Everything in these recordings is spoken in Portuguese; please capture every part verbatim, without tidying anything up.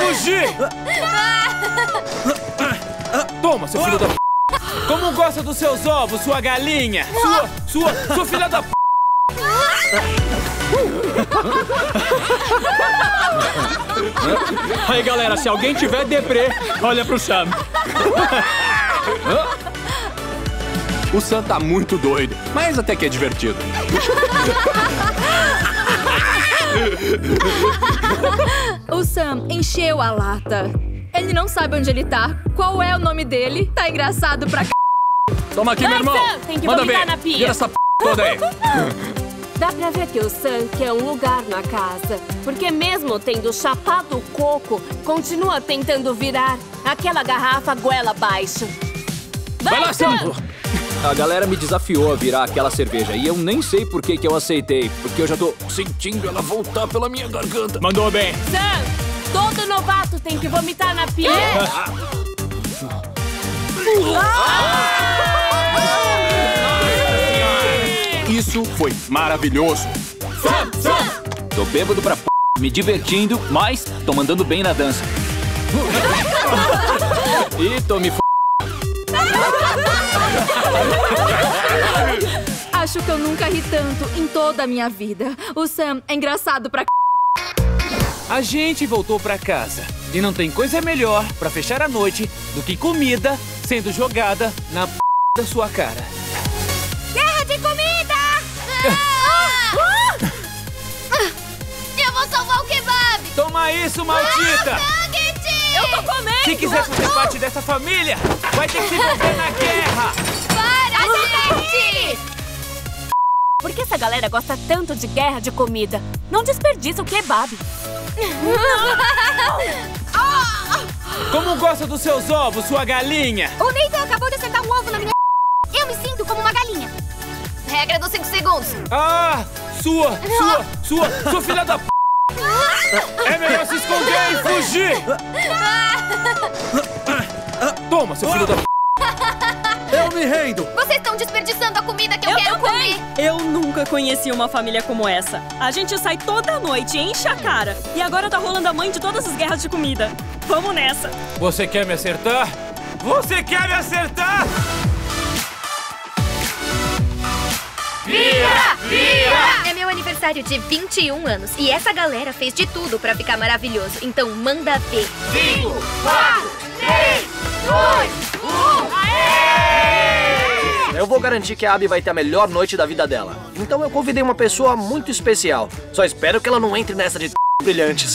fugir! Toma, seu filho da p... Como gosta dos seus ovos, sua galinha? Sua, sua, sua filha da p... Aí, galera, se alguém tiver deprê, olha pro Sam. O Sam tá muito doido, mas até que é divertido. O Sam encheu a lata. Ele não sabe onde ele tá. Qual é o nome dele? Tá engraçado pra c... Toma aqui, meu irmão. Sam, tem que Manda vomitar ver. na pia. Vira essa p toda aí. Dá pra ver que o Sam quer um lugar na casa. Porque mesmo tendo chapado o coco, continua tentando virar aquela garrafa goela abaixo. Vai, Vai lá, Sam. A galera me desafiou a virar aquela cerveja e eu nem sei por que que eu aceitei, porque eu já tô sentindo ela voltar pela minha garganta. Mandou bem. Sam, todo novato tem que vomitar na pia. Isso foi maravilhoso. Sam, Sam! Tô bêbado pra p... me divertindo, mas tô mandando bem na dança. E tô me f... Acho que eu nunca ri tanto em toda a minha vida. O Sam é engraçado pra c... A gente voltou pra casa. E não tem coisa melhor pra fechar a noite do que comida sendo jogada na p... da sua cara. Guerra de comida! Eu vou salvar o kebab! Toma isso, maldita! Eu tô comendo! Se quiser fazer parte dessa família, vai ter que se envolver na guerra! Para, gente! Por que essa galera gosta tanto de guerra de comida? Não desperdiça o kebab. Como gosta dos seus ovos, sua galinha? O Nathan acabou de acertar um ovo na minha... Eu me sinto como uma galinha. Regra dos cinco segundos. Ah! Sua, sua, sua, sua filha da p... É melhor se esconder e fugir! Toma, seu filho da p... Eu me rendo! Vocês estão desperdiçando a comida que eu, Eu quero também. comer. Eu nunca conheci uma família como essa. A gente sai toda noite, enche a cara. E agora tá rolando a mãe de todas as guerras de comida. Vamos nessa. Você quer me acertar? Você quer me acertar? Vira! Vira! É meu aniversário de vinte e um anos e essa galera fez de tudo pra ficar maravilhoso. Então manda ver. Cinco, quatro, três, dois, um... Eu vou garantir que a Abby vai ter a melhor noite da vida dela. Então eu convidei uma pessoa muito especial. Só espero que ela não entre nessa de t... brilhantes.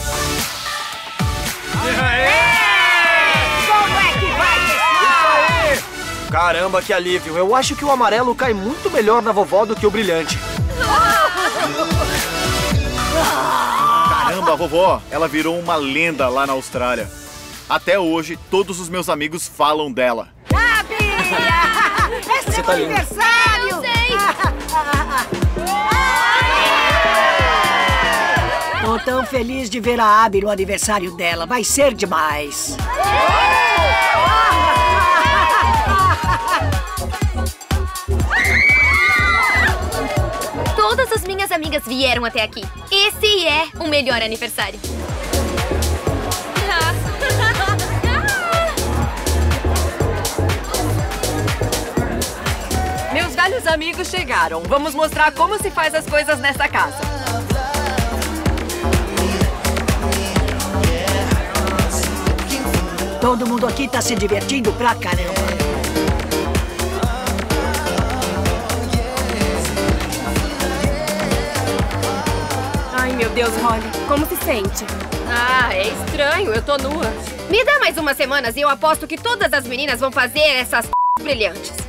Como é que vai, pessoal? Caramba, que alívio. Eu acho que o amarelo cai muito melhor na vovó do que o brilhante. Caramba, vovó, ela virou uma lenda lá na Austrália. Até hoje, todos os meus amigos falam dela. É seu aniversário! Eu sei! Tô tão feliz de ver a Abby no aniversário dela. Vai ser demais. Todas as minhas amigas vieram até aqui. Esse é o melhor aniversário. Meus velhos amigos chegaram. Vamos mostrar como se faz as coisas nessa casa. Todo mundo aqui tá se divertindo pra caramba. Ai, meu Deus, Holly. Como se sente? Ah, é estranho. Eu tô nua. Me dá mais umas semanas e eu aposto que todas as meninas vão fazer essas brilhantes.